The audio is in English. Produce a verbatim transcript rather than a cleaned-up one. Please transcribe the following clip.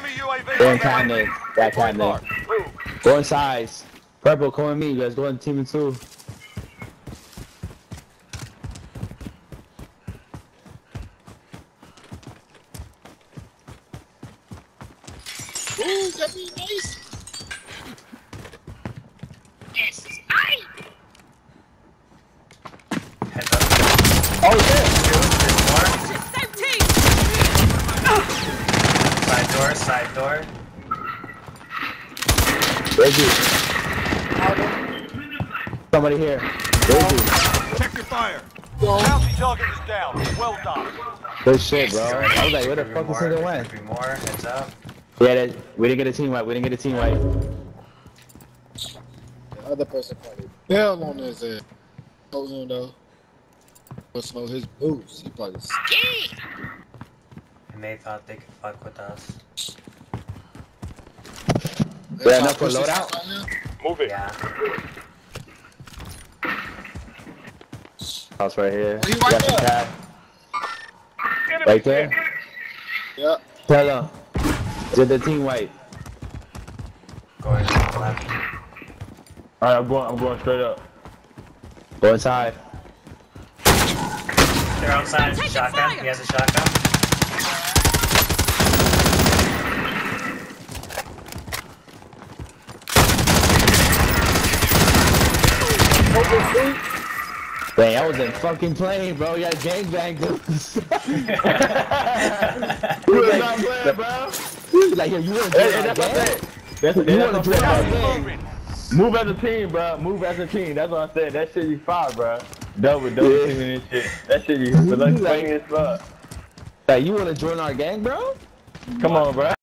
Go in cabinet. That cabinet. Go inside. Purple, come with me. You guys go in team of two. Ooh, that be nice. Yes, it's mine. Heads up. Oh shit! Side door, side door. Where's he? Somebody here. Where's he? Check your fire. Bounty target is down. Well done. Good shit, bro. I was like, where the fuck this nigga went? Three more, heads up. Yeah, that, we didn't get a team wipe. We didn't get a team wipe. The other person probably fell on his head. Knows him though. Must know his boots. He probably scared. And they thought they could fuck with us. Yeah, enough for loadout? Move it. Yeah. House right here. Oh, he Got right the there. cat. Right there? Yeah. Tell them. Did the team wipe? Going to the left. Alright, I'm going, I'm going straight up. Go inside. They're outside. Shotgun. He has a shotgun. Dang, I was in fucking plane, bro. You got gangbang dudes. You was not playing, bro. He was like, yo, you want to join our gang? That's what you want to join our gang. Move as a team, bro. Move as a team. That's what I said. That shit you fire, bro. Double, double Yeah. teaming and shit. That shit you look funny as fuck. Like, you want to join our gang, bro? Come on, bro.